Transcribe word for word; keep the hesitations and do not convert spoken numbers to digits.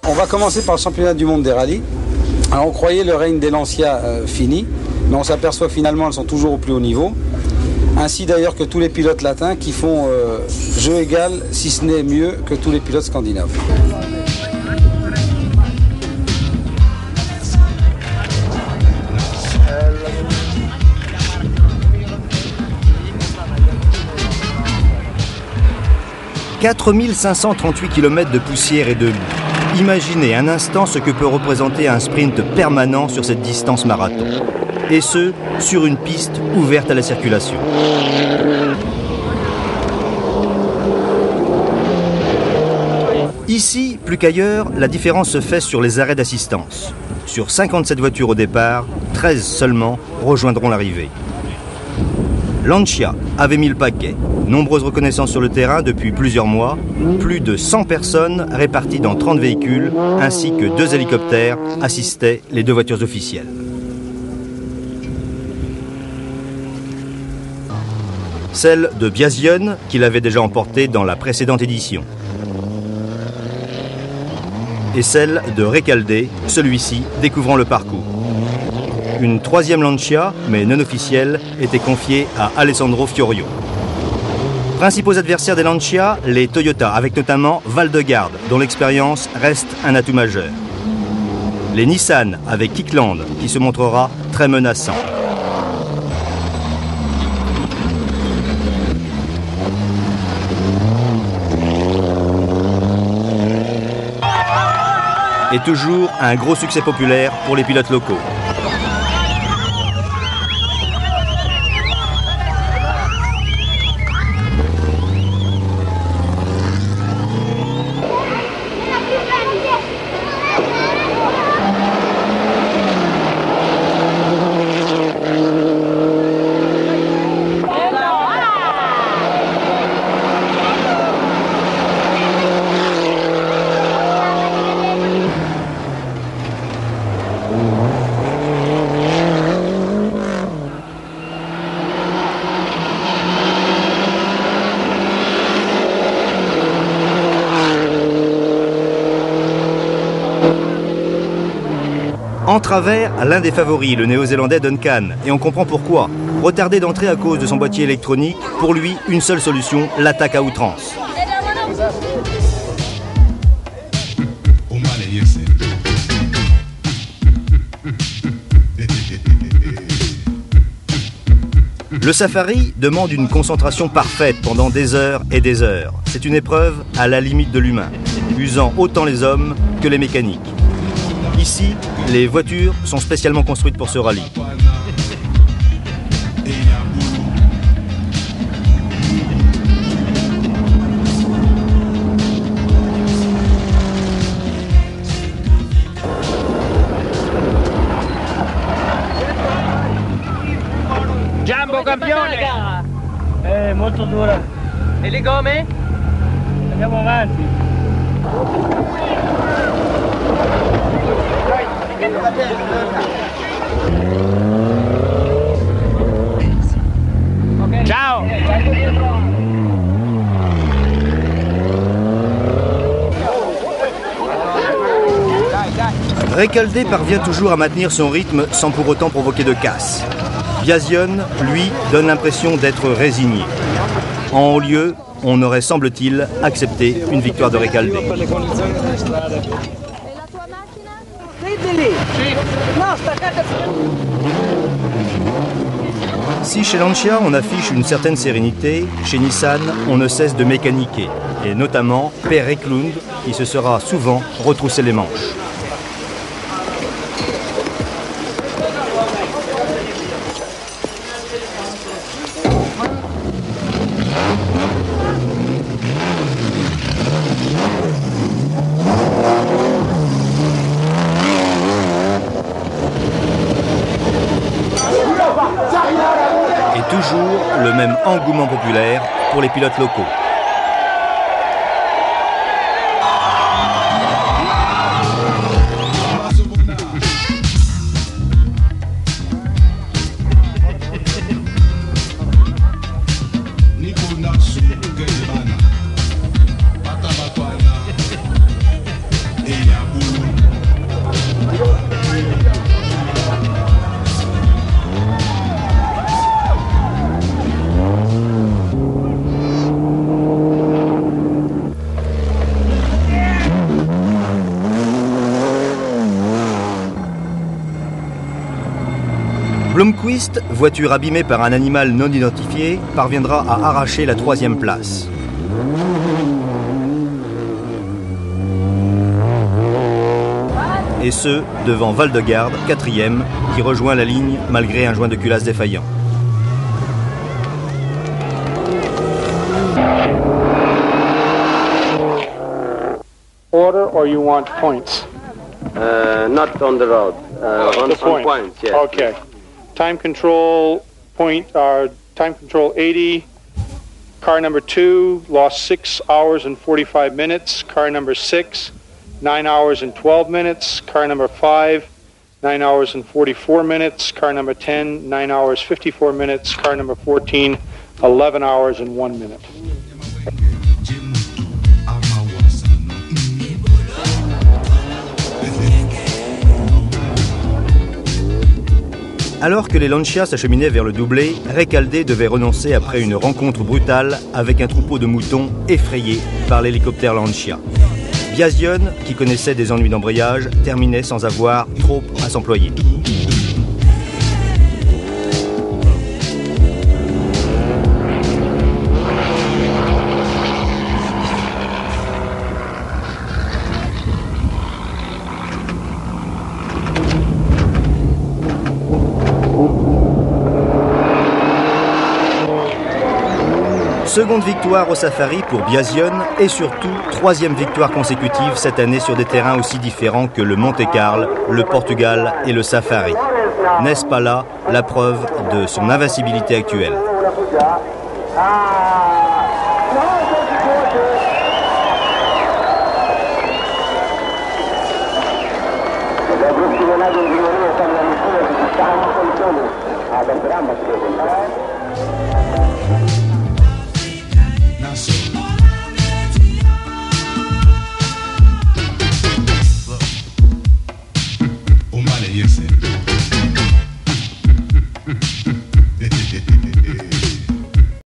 On va commencer par le championnat du monde des rallyes. Alors on croyait le règne des Lancia euh, fini, mais on s'aperçoit finalement qu'elles sont toujours au plus haut niveau. Ainsi d'ailleurs que tous les pilotes latins qui font euh, jeu égal, si ce n'est mieux que tous les pilotes scandinaves. quatre mille cinq cent trente-huit kilomètres de poussière et de boue. Imaginez un instant ce que peut représenter un sprint permanent sur cette distance marathon. Et ce, sur une piste ouverte à la circulation. Ici, plus qu'ailleurs, la différence se fait sur les arrêts d'assistance. Sur cinquante-sept voitures au départ, treize seulement rejoindront l'arrivée. Lancia avait mis le paquet. Nombreuses reconnaissances sur le terrain depuis plusieurs mois. Plus de cent personnes réparties dans trente véhicules, ainsi que deux hélicoptères assistaient les deux voitures officielles. Celle de Biasion, qu'il avait déjà emportée dans la précédente édition. Et celle de Recalde, celui-ci découvrant le parcours. Une troisième Lancia, mais non officielle, était confiée à Alessandro Fiorio. Principaux adversaires des Lancia, les Toyota, avec notamment Valdegarde, dont l'expérience reste un atout majeur. Les Nissan, avec Kikland, qui se montrera très menaçant. Et toujours un gros succès populaire pour les pilotes locaux. En travers, l'un des favoris, le néo-zélandais Duncan, et on comprend pourquoi. Retardé d'entrée à cause de son boîtier électronique, pour lui, une seule solution, l'attaque à outrance. Le safari demande une concentration parfaite pendant des heures et des heures. C'est une épreuve à la limite de l'humain, usant autant les hommes que les mécaniques. Ici, les voitures sont spécialement construites pour ce rallye. Jumbo campione! È molto dura. E le gomme? Andiamo avanti. Ciao! Recalde parvient toujours à maintenir son rythme sans pour autant provoquer de casse. Biasion, lui, donne l'impression d'être résigné. En haut lieu, on aurait, semble-t-il, accepté une victoire de Recalde. Si chez Lancia on affiche une certaine sérénité, chez Nissan on ne cesse de mécaniquer, et notamment Per Eklund qui se sera souvent retroussé les manches. Et toujours le même engouement populaire pour les pilotes locaux. Yeah. Blomqvist, voiture abîmée par un animal non identifié, parviendra à arracher la troisième place. Et ce, devant Valdegarde, quatrième, qui rejoint la ligne malgré un joint de culasse défaillant. Order or you want points? Uh, not on the road. Uh, on, The on point. points, yes. Okay. Time control point, uh, time control eighty. Car number two lost six hours and forty-five minutes. Car number six, nine hours and twelve minutes. Car number five, nine hours and forty-four minutes. Car number ten, nine hours, fifty-four minutes. Car number fourteen, eleven hours and one minute. Alors que les Lancia s'acheminaient vers le doublé, Recalde devait renoncer après une rencontre brutale avec un troupeau de moutons effrayés par l'hélicoptère Lancia. Biasion, qui connaissait des ennuis d'embrayage, terminait sans avoir trop à s'employer. Seconde victoire au Safari pour Biasion et surtout troisième victoire consécutive cette année sur des terrains aussi différents que le Monte-Carlo, le Portugal et le Safari. N'est-ce pas là la preuve de son invincibilité actuelle? Now so